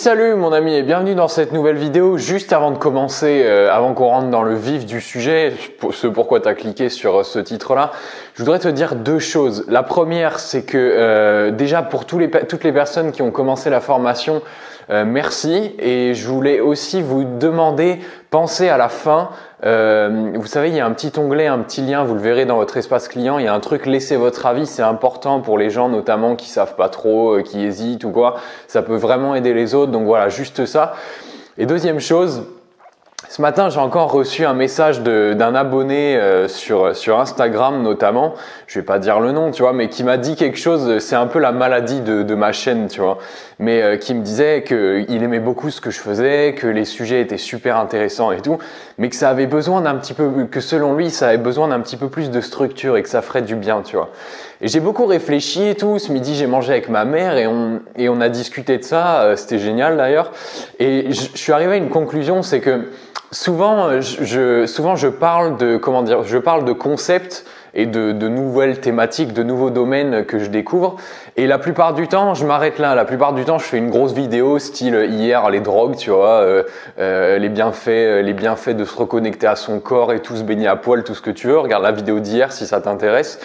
Salut mon ami et bienvenue dans cette nouvelle vidéo. Juste avant de commencer, avant qu'on rentre dans le vif du sujet, ce pourquoi tu as cliqué sur ce titre-là, je voudrais te dire deux choses. La première, c'est que déjà pour toutes les personnes qui ont commencé la formation, merci. Et je voulais aussi vous demander, pensez à la fin, vous savez, il y a un petit onglet, un petit lien, vous le verrez dans votre espace client, il y a un truc laissez votre avis, c'est important pour les gens notamment qui savent pas trop, qui hésitent ou quoi, ça peut vraiment aider les autres, donc voilà, juste ça. Et deuxième chose, ce matin, j'ai encore reçu un message d'un abonné sur Instagram notamment, je vais pas dire le nom, tu vois, mais qui m'a dit quelque chose, c'est un peu la maladie de ma chaîne, tu vois, mais qui me disait qu'il aimait beaucoup ce que je faisais, que les sujets étaient super intéressants et tout, mais que ça avait besoin d'un petit peu, que selon lui, ça avait besoin d'un petit peu plus de structure et que ça ferait du bien, tu vois. Et j'ai beaucoup réfléchi et tout. Ce midi, j'ai mangé avec ma mère et on a discuté de ça. C'était génial d'ailleurs. Et je suis arrivé à une conclusion, c'est que souvent je parle de concepts et de nouvelles thématiques, de nouveaux domaines que je découvre. Et la plupart du temps, je m'arrête là. La plupart du temps, je fais une grosse vidéo style hier les drogues, tu vois, les bienfaits de se reconnecter à son corps et tout, se baigner à poil, tout ce que tu veux. Regarde la vidéo d'hier si ça t'intéresse.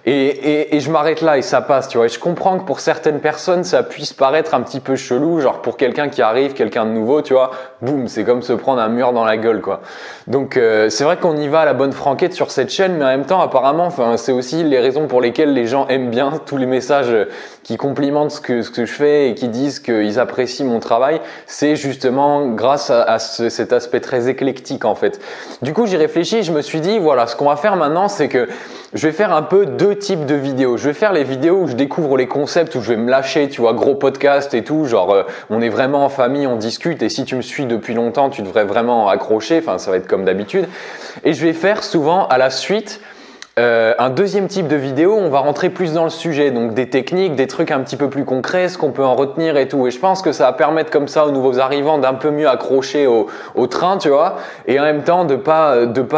Et je m'arrête là et ça passe, tu vois. Et je comprends que pour certaines personnes, ça puisse paraître un petit peu chelou, genre pour quelqu'un qui arrive, quelqu'un de nouveau, tu vois, boum, c'est comme se prendre un mur dans la gueule, quoi. Donc c'est vrai qu'on y va à la bonne franquette sur cette chaîne, mais en même temps, apparemment, enfin, c'est aussi les raisons pour lesquelles les gens aiment bien tous les messages qui complimentent ce que je fais et qui disent qu'ils apprécient mon travail. C'est justement grâce à cet aspect très éclectique en fait. Du coup, j'ai réfléchi, je me suis dit, voilà, ce qu'on va faire maintenant, c'est que je vais faire un peu deux types de vidéos. Je vais faire les vidéos où je découvre les concepts, où je vais me lâcher, tu vois, gros podcast et tout, genre on est vraiment en famille, on discute et si tu me suis depuis longtemps, tu devrais vraiment accrocher, enfin ça va être comme d'habitude. Et je vais faire souvent à la suite un deuxième type de vidéo, on va rentrer plus dans le sujet, donc des techniques, des trucs un petit peu plus concrets, ce qu'on peut en retenir et tout. Et je pense que ça va permettre comme ça aux nouveaux arrivants d'un peu mieux accrocher au train, tu vois, et en même temps de pas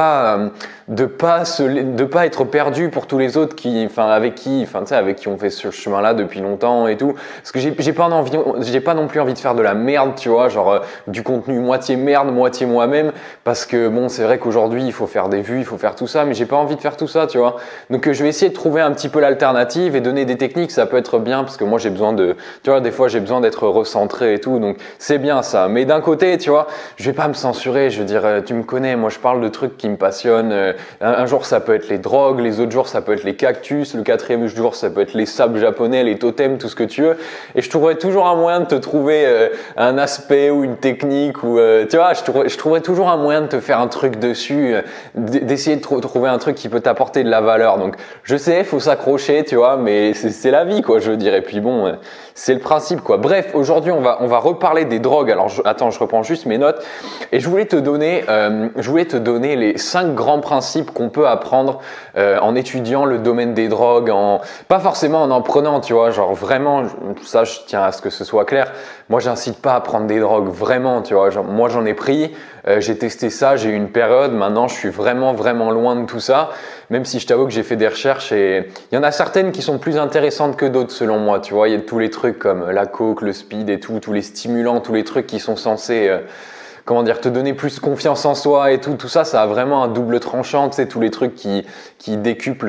être perdu pour tous les autres avec qui on fait ce chemin-là depuis longtemps et tout. Parce que j'ai pas non plus envie de faire de la merde, tu vois, genre du contenu moitié merde, moitié moi-même, parce que bon, c'est vrai qu'aujourd'hui il faut faire des vues, il faut faire tout ça, mais j'ai pas envie de faire tout ça, tu vois. Donc je vais essayer de trouver un petit peu l'alternative et donner des techniques, ça peut être bien parce que moi j'ai besoin tu vois, des fois j'ai besoin d'être recentré et tout, donc c'est bien ça. Mais d'un côté, tu vois, je vais pas me censurer, je veux dire, tu me connais, moi je parle de trucs qui me passionnent. Un jour ça peut être les drogues, les autres jours ça peut être les cactus, le quatrième jour ça peut être les sables japonais, les totems, tout ce que tu veux. Et je trouverai toujours un moyen de te trouver un aspect ou une technique ou tu vois, je trouverai toujours un moyen de te faire un truc dessus, d'essayer de trouver un truc qui peut t'apporter de la valeur. Donc je sais, faut s'accrocher, tu vois, mais c'est la vie quoi, je veux dire. Et puis bon, c'est le principe quoi. Bref, aujourd'hui on va reparler des drogues. Alors attends, je reprends juste mes notes et je voulais te donner les 5 grands principes qu'on peut apprendre en étudiant le domaine des drogues, pas forcément en prenant, tu vois, genre vraiment, ça je tiens à ce que ce soit clair. Moi, j'incite pas à prendre des drogues, vraiment, tu vois. Genre, moi, j'en ai pris, j'ai testé ça, j'ai eu une période. Maintenant, je suis vraiment, vraiment loin de tout ça. Même si je t'avoue que j'ai fait des recherches et il y en a certaines qui sont plus intéressantes que d'autres, selon moi. Tu vois, il y a tous les trucs comme la coke, le speed et tout, tous les stimulants, tous les trucs qui sont censés te donner plus confiance en soi et tout ça, ça a vraiment un double tranchant, tu sais, tous les trucs qui décuplent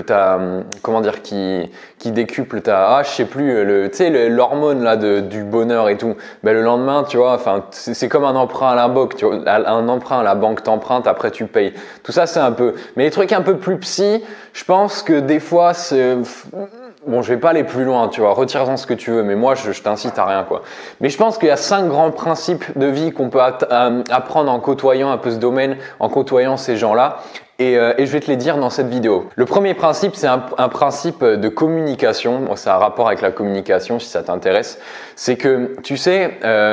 qui décuplent je sais plus, l'hormone là du bonheur et tout. Ben le lendemain, tu vois, enfin, c'est comme un emprunt à la banque, tu vois, un emprunt à la banque t'emprunte, après tu payes. Tout ça, c'est un peu, mais les trucs un peu plus psy, je pense que des fois, bon, je vais pas aller plus loin, tu vois, retire-en ce que tu veux, mais moi, je t'incite à rien, quoi. Mais je pense qu'il y a 5 grands principes de vie qu'on peut apprendre en côtoyant un peu ce domaine, en côtoyant ces gens-là. Et je vais te les dire dans cette vidéo. Le premier principe, c'est un principe de communication. Bon, ça a un rapport avec la communication, si ça t'intéresse. C'est que, tu sais,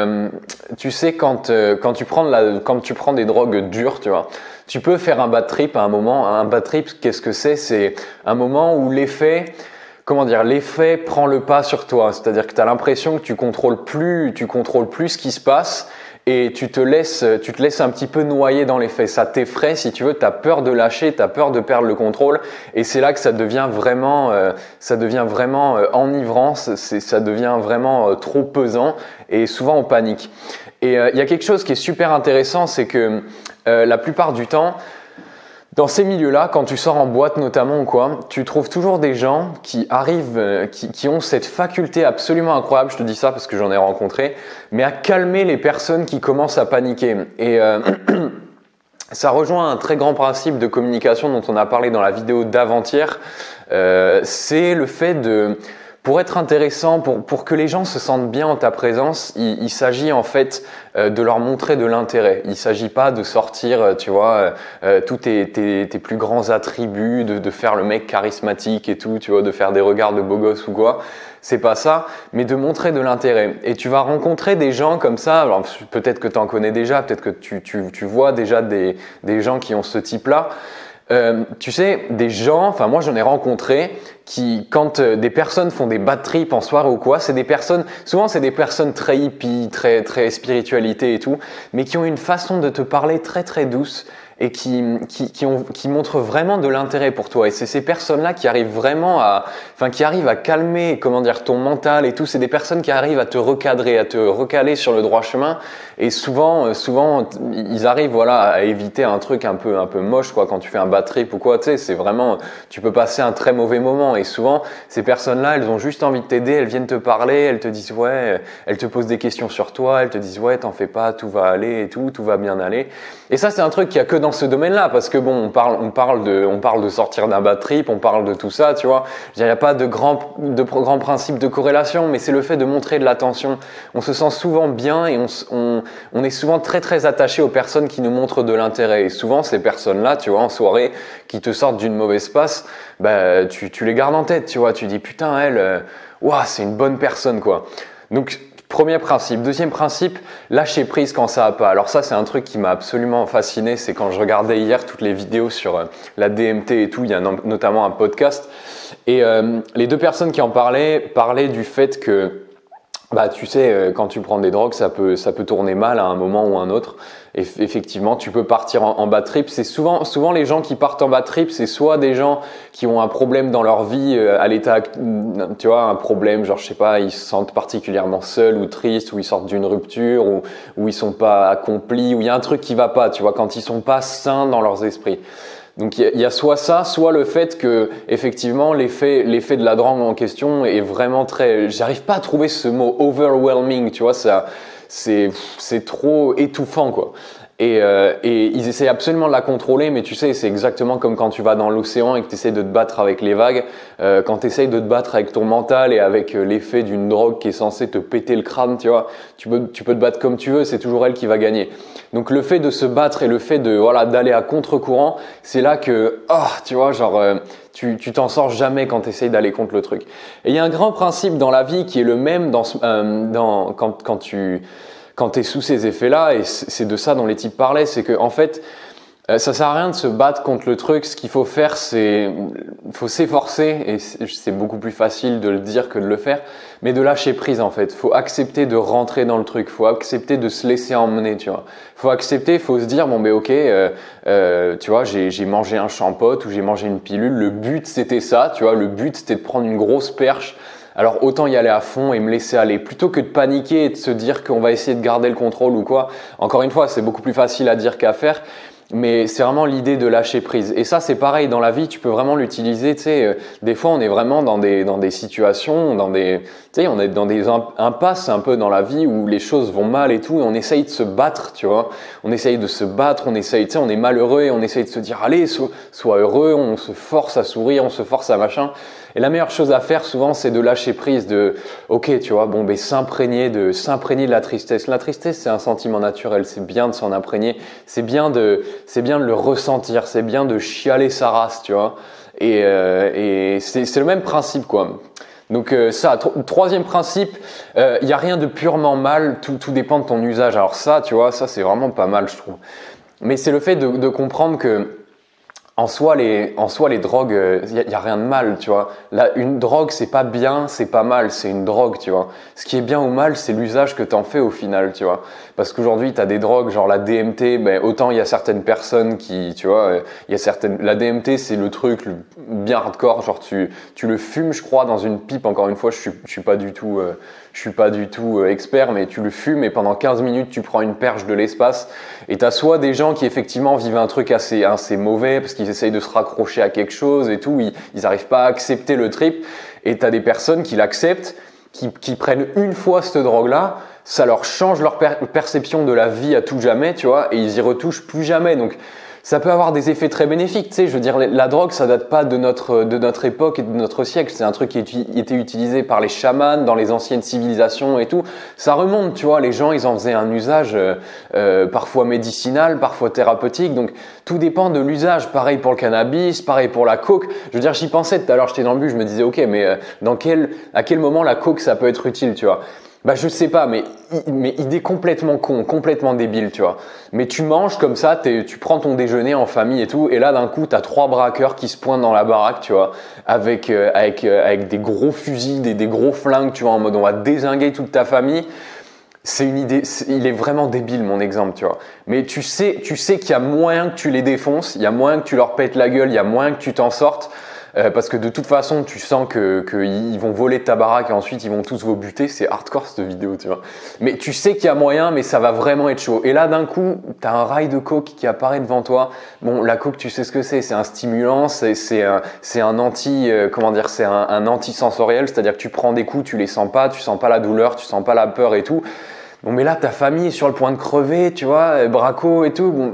quand tu prends des drogues dures, tu vois, tu peux faire un bad trip à un moment. Un bad trip, qu'est-ce que c'est? C'est un moment où l'effet prend le pas sur toi. C'est-à-dire que tu as l'impression que tu contrôles plus ce qui se passe et tu te laisses un petit peu noyer dans les faits. Ça t'effraie, si tu veux, tu as peur de lâcher, tu as peur de perdre le contrôle et c'est là que ça devient vraiment enivrant, ça devient vraiment trop pesant et souvent on panique. Et il y a quelque chose qui est super intéressant, c'est que la plupart du temps, dans ces milieux-là, quand tu sors en boîte notamment ou quoi, tu trouves toujours des gens qui arrivent, qui ont cette faculté absolument incroyable, je te dis ça parce que j'en ai rencontré, mais à calmer les personnes qui commencent à paniquer. Et ça rejoint un très grand principe de communication dont on a parlé dans la vidéo d'avant-hier, c'est le fait de… Pour être intéressant, pour que les gens se sentent bien en ta présence, il s'agit en fait de leur montrer de l'intérêt. Il s'agit pas de sortir, tu vois, tous tes plus grands attributs, de faire le mec charismatique et tout, tu vois, de faire des regards de beau gosse ou quoi. C'est pas ça, mais de montrer de l'intérêt. Et tu vas rencontrer des gens comme ça. Alors peut-être que tu en connais déjà, peut-être que tu vois déjà des gens qui ont ce type-là. Tu sais, des gens, enfin moi j'en ai rencontré qui, quand des personnes font des bad trips en soirée ou quoi, c'est des personnes, souvent c'est des personnes très hippies, très spiritualité et tout, mais qui ont une façon de te parler très douce et qui montrent vraiment de l'intérêt pour toi. Et c'est ces personnes-là qui arrivent vraiment qui arrivent à calmer, comment dire, ton mental et tout. C'est des personnes qui arrivent à te recadrer, à te recaler sur le droit chemin. Et souvent, ils arrivent, voilà, à éviter un truc un peu moche, quoi, quand tu fais un bad trip ou quoi. Tu sais, c'est vraiment, tu peux passer un très mauvais moment. Et souvent, ces personnes-là, elles ont juste envie de t'aider. Elles viennent te parler, elles te disent ouais, elles te posent des questions sur toi, elles te disent ouais, t'en fais pas, tout va aller et tout va bien aller. Et ça, c'est un truc qu'il y a que dans ce domaine-là, parce que bon, on parle de sortir d'un bad trip, on parle de tout ça, tu vois. Il n'y a pas de grand principe de corrélation, mais c'est le fait de montrer de l'attention. On se sent souvent bien et on est souvent très attaché aux personnes qui nous montrent de l'intérêt. Et souvent, ces personnes-là, tu vois, en soirée, qui te sortent d'une mauvaise passe, bah, tu les gardes en tête, tu vois. Tu dis putain, elle, ouah, c'est une bonne personne, quoi. Donc, premier principe. Deuxième principe, lâcher prise quand ça va pas. Alors ça, c'est un truc qui m'a absolument fasciné. C'est quand je regardais hier toutes les vidéos sur la DMT et tout. Il y a notamment un podcast. Et les deux personnes qui en parlaient du fait que, bah, tu sais, quand tu prends des drogues, ça peut tourner mal à un moment ou à un autre. Et effectivement, tu peux partir en bad trip. C'est souvent les gens qui partent en bad trip, c'est soit des gens qui ont un problème dans leur vie à l'état, tu vois, un problème, genre je sais pas, ils se sentent particulièrement seuls ou tristes, ou ils sortent d'une rupture, ou ils sont pas accomplis, ou il y a un truc qui va pas, tu vois, quand ils sont pas sains dans leurs esprits. Donc il y a soit ça, soit le fait que effectivement l'effet de la drogue en question est vraiment très, j'arrive pas à trouver ce mot overwhelming, tu vois, ça c'est trop étouffant, quoi. Et ils essaient absolument de la contrôler, mais tu sais, c'est exactement comme quand tu vas dans l'océan et que tu essaies de te battre avec les vagues. Quand tu essaies de te battre avec ton mental et avec l'effet d'une drogue qui est censée te péter le crâne, tu vois, tu peux te battre comme tu veux, c'est toujours elle qui va gagner. Donc le fait de se battre et le fait de d'aller à contre-courant, c'est là que tu vois, genre tu t'en sors jamais quand tu essayes d'aller contre le truc. Et il y a un grand principe dans la vie qui est le même quand tu es sous ces effets-là, et c'est de ça dont les types parlaient, c'est que en fait, ça sert à rien de se battre contre le truc. Ce qu'il faut faire, faut s'efforcer, et c'est beaucoup plus facile de le dire que de le faire, mais de lâcher prise en fait. Faut accepter de rentrer dans le truc, faut accepter de se laisser emmener, tu vois. Faut accepter, faut se dire bon ben ok, tu vois, j'ai mangé un champote ou j'ai mangé une pilule. Le but c'était ça, tu vois. Le but c'était de prendre une grosse perche. Alors autant y aller à fond et me laisser aller plutôt que de paniquer et de se dire qu'on va essayer de garder le contrôle ou quoi. Encore une fois, c'est beaucoup plus facile à dire qu'à faire, mais c'est vraiment l'idée de lâcher prise. Et ça, c'est pareil dans la vie, tu peux vraiment l'utiliser. Tu sais, des fois, on est vraiment dans des situations, tu sais, on est dans des impasses un peu dans la vie où les choses vont mal et tout, et on essaye de se battre, tu vois. On essaye de se battre, tu sais, on est malheureux et on essaye de se dire allez, sois heureux, on se force à sourire, on se force à machin. Et la meilleure chose à faire souvent, c'est de lâcher prise, ok, tu vois, bon, ben s'imprégner de la tristesse. La tristesse, c'est un sentiment naturel, c'est bien de s'en imprégner, c'est bien de le ressentir, c'est bien de chialer sa race, tu vois. Et c'est le même principe, quoi. Donc troisième principe, il y a rien de purement mal, tout dépend de ton usage. Alors ça, tu vois, ça c'est vraiment pas mal, je trouve. Mais c'est le fait de comprendre que En soi, les drogues, y a rien de mal, tu vois. Là, une drogue, c'est pas bien, c'est pas mal, c'est une drogue, tu vois. Ce qui est bien ou mal, c'est l'usage que t'en fais au final, tu vois. Parce qu'aujourd'hui, t'as des drogues, genre la DMT, ben, autant il y a certaines personnes qui, tu vois, la DMT, c'est le truc bien hardcore, genre tu le fumes, je crois, dans une pipe, encore une fois, je suis pas du tout, expert, mais tu le fumes et pendant 15 minutes, tu prends une perche de l'espace et t'as soit des gens qui effectivement vivent un truc assez mauvais parce qu'ils essayent de se raccrocher à quelque chose et tout, ils arrivent pas à accepter le trip et t'as des personnes qui l'acceptent, qui prennent une fois cette drogue-là, ça leur change leur perception de la vie à tout jamais, tu vois, et ils y retouchent plus jamais. Donc ça peut avoir des effets très bénéfiques, tu sais, je veux dire, la drogue, ça date pas de notre époque et de notre siècle, c'est un truc qui était utilisé par les chamans dans les anciennes civilisations et tout. Ça remonte, tu vois, les gens, ils en faisaient un usage parfois médicinal, parfois thérapeutique, donc tout dépend de l'usage. Pareil pour le cannabis, pareil pour la coke. Je veux dire, j'y pensais tout à l'heure, j'étais dans le bus, je me disais, ok, mais à quel moment la coke, ça peut être utile, tu vois? Bah je sais pas, mais idée complètement con, complètement débile, tu vois. Mais tu manges comme ça, tu prends ton déjeuner en famille et tout, et là d'un coup t'as 3 braqueurs qui se pointent dans la baraque, tu vois, avec des gros fusils, des gros flingues, tu vois, en mode on va dézinguer toute ta famille. C'est une idée, il est vraiment débile mon exemple, tu vois. Mais tu sais qu'il y a moyen que tu les défonces, il y a moyen que tu leur pètes la gueule, il y a moyen que tu t'en sortes. Parce que de toute façon, tu sens qu'ils vont voler ta baraque et ensuite ils vont tous vous buter. C'est hardcore cette vidéo, tu vois. Mais tu sais qu'il y a moyen, mais ça va vraiment être chaud. Et là, d'un coup, t'as un rail de coke qui apparaît devant toi. Bon, la coke, tu sais ce que c'est. C'est un stimulant, c'est un anti, c'est un antisensoriel. C'est-à-dire que tu prends des coups, tu les sens pas la douleur, tu sens pas la peur et tout. Bon, mais là, ta famille est sur le point de crever, tu vois, braco et tout. Bon.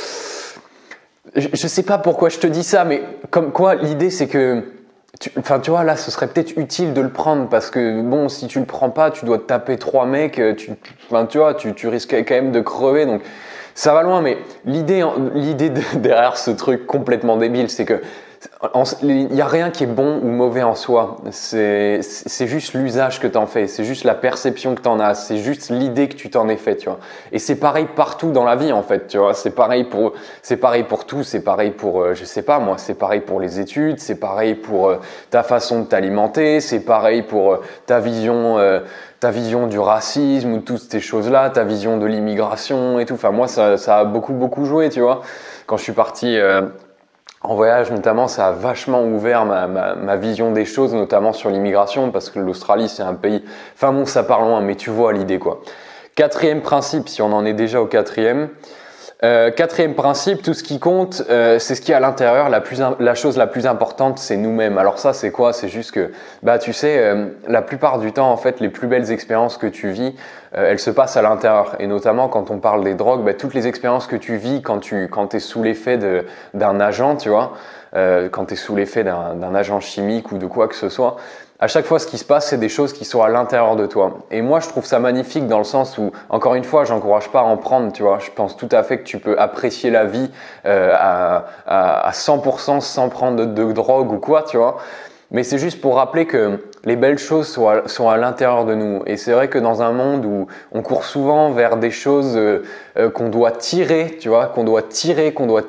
Je sais pas pourquoi je te dis ça, mais comme quoi l'idée c'est que, tu vois, là ce serait peut-être utile de le prendre parce que bon, si tu le prends pas, tu dois te taper 3 mecs, tu vois, tu risques quand même de crever, donc ça va loin. Mais l'idée derrière ce truc complètement débile, c'est que il n'y a rien qui est bon ou mauvais en soi. C'est juste l'usage que tu en fais, c'est juste la perception que tu en as, c'est juste l'idée que tu t'en es fait, tu vois. Et c'est pareil partout dans la vie en fait, tu vois. C'est pareil pour tout, c'est pareil pour, je sais pas moi, c'est pareil pour les études, c'est pareil pour ta façon de t'alimenter, c'est pareil pour ta vision du racisme ou toutes ces choses-là, ta vision de l'immigration et tout. Enfin moi ça a beaucoup joué, tu vois. Quand je suis parti en voyage notamment, ça a vachement ouvert ma vision des choses, notamment sur l'immigration, parce que l'Australie c'est un pays, enfin bon ça part loin, mais tu vois l'idée quoi. Quatrième principe, si on en est déjà au quatrième. Quatrième principe, tout ce qui compte, c'est ce qui est à l'intérieur. La chose la plus importante, c'est nous-mêmes. Alors ça, c'est quoi? C'est juste que, bah, tu sais, la plupart du temps, en fait, les plus belles expériences que tu vis, elles se passent à l'intérieur. Et notamment, quand on parle des drogues, bah, toutes les expériences que tu vis quand t'es sous l'effet d'un agent, tu vois, quand t'es sous l'effet d'un agent chimique ou de quoi que ce soit. À chaque fois, ce qui se passe, c'est des choses qui sont à l'intérieur de toi. Et moi, je trouve ça magnifique dans le sens où, encore une fois, j'encourage pas à en prendre, tu vois. Je pense tout à fait que tu peux apprécier la vie à 100% sans prendre de drogue ou quoi, tu vois. Mais c'est juste pour rappeler que les belles choses sont à l'intérieur de nous. Et c'est vrai que dans un monde où on court souvent vers des choses qu'on doit tirer, tu vois, qu'on doit tirer.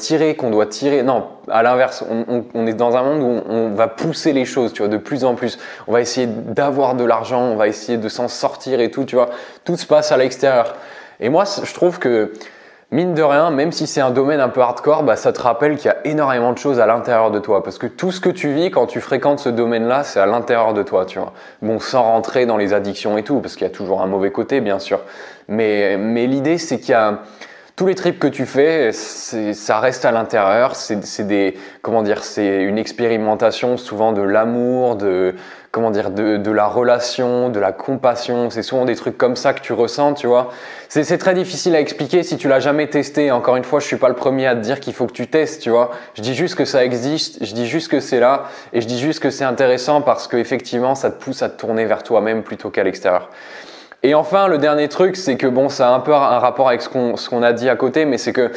Non, à l'inverse, on est dans un monde où on va pousser les choses, tu vois, de plus en plus. On va essayer d'avoir de l'argent, on va essayer de s'en sortir et tout, tu vois. Tout se passe à l'extérieur. Et moi, je trouve que mine de rien, même si c'est un domaine un peu hardcore, bah, ça te rappelle qu'il y a énormément de choses à l'intérieur de toi. Parce que tout ce que tu vis quand tu fréquentes ce domaine-là, c'est à l'intérieur de toi, tu vois. Bon, sans rentrer dans les addictions et tout, parce qu'il y a toujours un mauvais côté, bien sûr. Mais l'idée, c'est qu'il y a tous les trips que tu fais, ça reste à l'intérieur. C'est une expérimentation souvent de l'amour, de la relation, de la compassion. C'est souvent des trucs comme ça que tu ressens, tu vois. C'est très difficile à expliquer si tu l'as jamais testé. Encore une fois, je suis pas le premier à te dire qu'il faut que tu testes, tu vois. Je dis juste que ça existe, je dis juste que c'est là et je dis juste que c'est intéressant parce que effectivement, ça te pousse à te tourner vers toi-même plutôt qu'à l'extérieur. Et enfin, le dernier truc, c'est que bon, ça a un peu un rapport avec ce qu'on a dit à côté, mais c'est que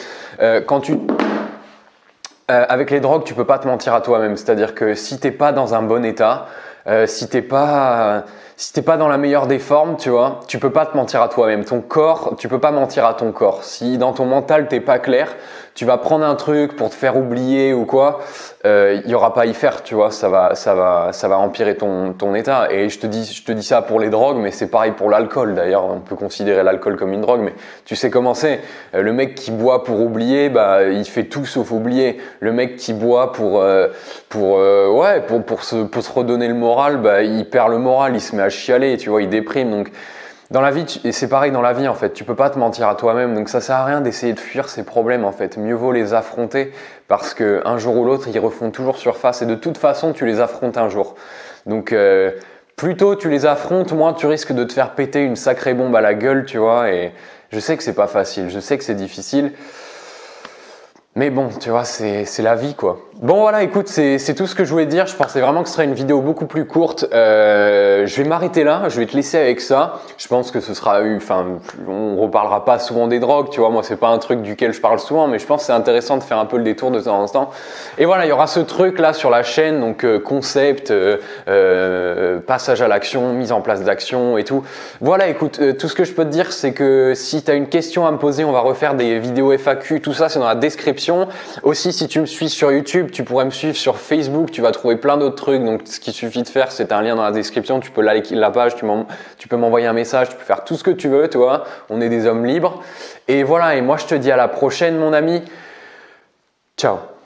avec les drogues, tu peux pas te mentir à toi-même. C'est-à-dire que si t'es pas dans un bon état, si t'es pas si t'es pas dans la meilleure des formes, tu vois, tu peux pas te mentir à toi-même. Ton corps, tu peux pas mentir à ton corps. Si dans ton mental t'es pas clair, tu vas prendre un truc pour te faire oublier ou quoi, il y aura pas à y faire, tu vois, ça va empirer ton état. Et je te dis ça pour les drogues, mais c'est pareil pour l'alcool. D'ailleurs, on peut considérer l'alcool comme une drogue, mais tu sais comment c'est. Le mec qui boit pour oublier, bah, il fait tout sauf oublier. Le mec qui boit pour se redonner le moral, bah, il perd le moral, il se met à chialer, tu vois, il déprime. Donc, dans la vie, et c'est pareil dans la vie en fait, tu peux pas te mentir à toi-même, donc ça sert à rien d'essayer de fuir ces problèmes en fait. Mieux vaut les affronter parce que un jour ou l'autre, ils refont toujours surface et de toute façon, tu les affrontes un jour. Donc, plus tôt tu les affrontes, moins tu risques de te faire péter une sacrée bombe à la gueule, tu vois. Et je sais que c'est pas facile, je sais que c'est difficile. Mais bon, tu vois, c'est la vie quoi. Bon voilà, écoute, c'est tout ce que je voulais dire. Je pensais vraiment que ce serait une vidéo beaucoup plus courte. Je vais m'arrêter là, je vais te laisser avec ça. Je pense que ce sera, on reparlera pas souvent des drogues, tu vois. Moi, c'est pas un truc duquel je parle souvent, mais je pense que c'est intéressant de faire un peu le détour de temps en temps. Et voilà, il y aura ce truc là sur la chaîne, donc concept, passage à l'action, mise en place d'action et tout. Voilà, écoute, tout ce que je peux te dire, c'est que si tu as une question à me poser, on va refaire des vidéos FAQ, tout ça, c'est dans la description. Aussi, si tu me suis sur YouTube, tu pourrais me suivre sur Facebook, tu vas trouver plein d'autres trucs. Donc, ce qu'il suffit de faire, c'est un lien dans la description. Tu peux liker la page, tu peux m'envoyer un message, tu peux faire tout ce que tu veux, tu vois. On est des hommes libres. Et voilà, et moi, je te dis à la prochaine, mon ami. Ciao.